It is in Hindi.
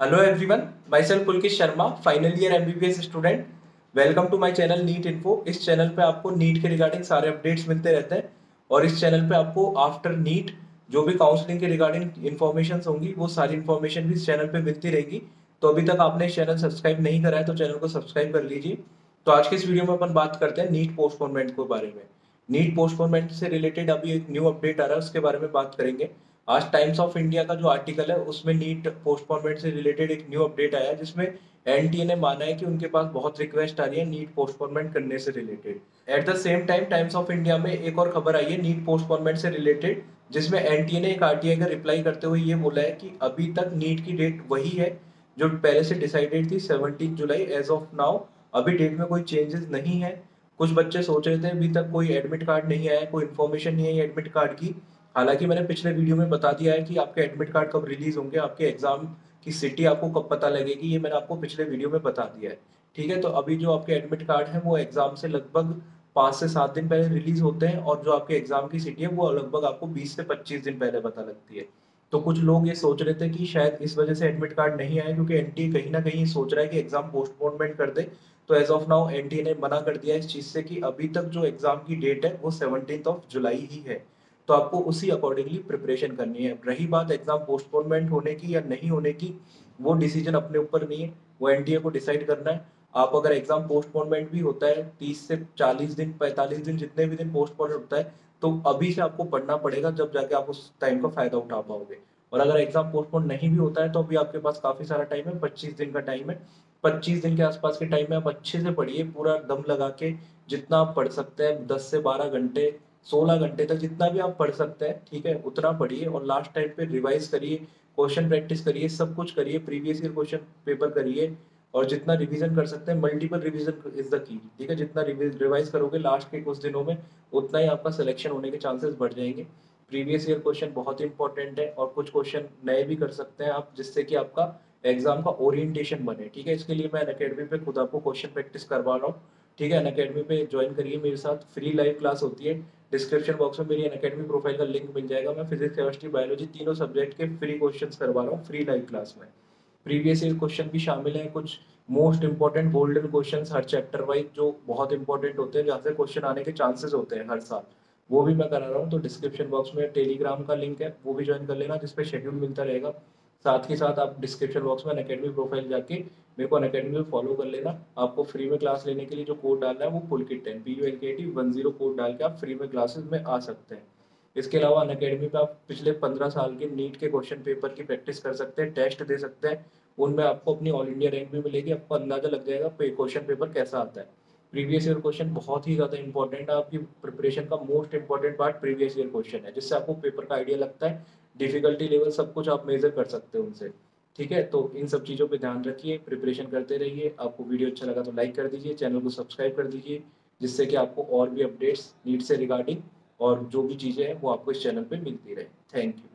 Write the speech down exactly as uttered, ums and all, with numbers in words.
Hello everyone, myself Pulkit Sharma, final year MBBS student. Welcome to my channel NEET info. इस चैनल पे आपको नीट के रिगार्डिंग सारे अपडेट्स मिलते रहते हैं और इस चैनल पे आपको आफ्टर नीट जो भी काउंसलिंग के रिगार्डिंग इन्फॉर्मेशन होंगी वो सारी इन्फॉर्मेशन भी इस चैनल पे मिलती रहेगी। तो अभी तक आपने इस चैनल सब्सक्राइब नहीं करा है तो चैनल को सब्सक्राइब कर लीजिए। तो आज के इस वीडियो में अपन बात करते हैं नीट पोस्टपोनमेंट के बारे में। नीट पोस्टपोनमेंट से रिलेटेड अभी एक न्यू अपडेट आ रहा है, उसके बारे में बात करेंगे। आज टाइम्स ऑफ इंडिया का जो आर्टिकल है उसमें नीट पोस्टपोनमेंट से रिलेटेड एक न्यू अपडेट आया है, जिसमें एनटीए ने माना है कि उनके पास बहुत रिक्वेस्ट आ रही है नीट पोस्टपोनमेंट करने से related. At the same time Times of India में एक और खबर आई है नीट पोस्टपोनमेंट से रिलेटेड, जिसमें एनटीए ने एक आरटीआई का रिप्लाई करते हुए ये बोला है कि अभी तक नीट की डेट वही है जो पहले से डिसाइडेड थी, seventeen July as of now. अभी डेट में कोई चेंजेस नहीं है। कुछ बच्चे सोच रहे थे अभी तक कोई एडमिट कार्ड नहीं आया, कोई इन्फॉर्मेशन नहीं है एडमिट कार्ड की। हालांकि मैंने पिछले वीडियो में बता दिया है कि आपके एडमिट कार्ड कब रिलीज होंगे, आपके एग्जाम की सिटी आपको कब पता लगेगी, ये मैंने आपको पिछले वीडियो में बता दिया है। ठीक है, तो अभी जो आपके एडमिट कार्ड है वो एग्जाम से लगभग पाँच से सात दिन पहले रिलीज होते हैं और जो आपके एग्जाम की सिटी है वो लगभग आपको बीस से पच्चीस दिन पहले पता लगती है। तो कुछ लोग ये सोच रहे थे कि शायद इस वजह से एडमिट कार्ड नहीं आए क्योंकि एनटीए कहीं ना कहीं सोच रहा है कि एग्जाम पोस्टपोनमेंट कर दे। तो एज ऑफ नाउ एनटीए ने मना कर दिया इस चीज से कि अभी तक जो एग्जाम की डेट है वो सेवनटीन ऑफ जुलाई ही है। तो आपको उसी अकॉर्डिंगली प्रिपरेशन करनी है। रही बात एग्जाम पोस्टपोनमेंट होने की या नहीं होने की, वो डिसीजन अपने ऊपर नहीं है, वो एनटीए को डिसाइड करना है। आप अगर एग्जाम पोस्टपोनमेंट भी होता है तीस से चालीस दिन, पैंतालीस दिन, जितने भी दिन पोस्टपोन होता है, तो अभी से आपको पढ़ना पड़ेगा, जब जाके आप उस टाइम का फायदा उठा पाओगे। और अगर एग्जाम पोस्टपोन नहीं भी होता है तो अभी आपके पास काफी सारा टाइम है, पच्चीस दिन का टाइम है। पच्चीस दिन के आसपास के टाइम में आप अच्छे से पढ़िए, पूरा दम लगा के, जितना आप पढ़ सकते हैं, दस से बारह घंटे, सोलह घंटे तक जितना भी आप पढ़ सकते हैं, ठीक है, उतना पढ़िए। और लास्ट टाइम पे रिवाइज करिए, क्वेश्चन प्रैक्टिस करिए, सब कुछ करिए, प्रीवियस ईयर क्वेश्चन पेपर करिए। और जितना रिवीजन कर सकते हैं, multiple revision is the key. ठीक है, जितना रिवाइज करोगे लास्ट के कुछ दिनों में, उतना ही आपका सिलेक्शन होने के चांसेस बढ़ जाएंगे। प्रीवियस ईयर क्वेश्चन बहुत इंपॉर्टेंट है और कुछ क्वेश्चन नए भी कर सकते हैं आप, जिससे कि आपका एग्जाम का ओरिएंटेशन बने। ठीक है, इसके लिए मैं अकेडमी पे खुद आपको क्वेश्चन प्रैक्टिस करवा रहा हूँ। ठीक है, अकेडमी पे ज्वाइन करिए मेरे साथ, फ्री लाइव क्लास होती है। डिस्क्रिप्शन बॉक्स में मेरी अकेडमी प्रोफाइल का लिंक मिल जाएगा। मैं फिजिक्स, केमिस्ट्री, बायोलॉजी तीनों सब्जेक्ट के फ्री क्वेश्चंस करवा रहा हूँ फ्री लाइव क्लास में। प्रीवियस ईयर क्वेश्चन भी शामिल है, कुछ मोस्ट इंपॉर्टेंट गोल्डन क्वेश्चंस हर चैप्टर वाइज जो बहुत इंपॉर्टेंट होते हैं, जहाँ से क्वेश्चन आने के चांसेस होते हैं हर साल, वो भी मैं करा रहा हूँ। तो डिस्क्रिप्शन बॉक्स में टेलीग्राम का लिंक है, वो भी ज्वाइन कर लेना, जिसपे शेड्यूल मिलता रहेगा। साथ ही साथ आप डिस्क्रिप्शन बॉक्स में अकेडमी प्रोफाइल जाके मेरे को अकेडमी में फॉलो कर लेना। आपको फ्री में क्लास लेने के लिए जो कोड डालना है वो Pulkit ten, P U L K T one zero code डाल के आप फ्री में क्लासेस में आ सकते हैं। इसके अलावा अकेडमी पे आप पिछले पंद्रह साल के नीट के क्वेश्चन पेपर की प्रैक्टिस कर सकते हैं, टेस्ट दे सकते हैं। उनमें आपको अपनी ऑल इंडिया रैंक भी मिलेगी, आपको अंदाजा लग जाएगा क्वेश्चन पेपर कैसा आता है। प्रीवियस ईयर क्वेश्चन बहुत ही ज्यादा इंपॉर्टेंट है, आपकी प्रिपरेशन का most important part previous year question है, जिससे आपको पेपर का आइडिया लगता है, डिफिकल्टी लेवल सब कुछ आप मेजर कर सकते हो उनसे। ठीक है, तो इन सब चीज़ों पे ध्यान रखिए, प्रिपरेशन करते रहिए। आपको वीडियो अच्छा लगा तो लाइक कर दीजिए, चैनल को सब्सक्राइब कर दीजिए, जिससे कि आपको और भी अपडेट्स नीट से रिगार्डिंग और जो भी चीज़ें हैं वो आपको इस चैनल पे मिलती रहे। Thank you.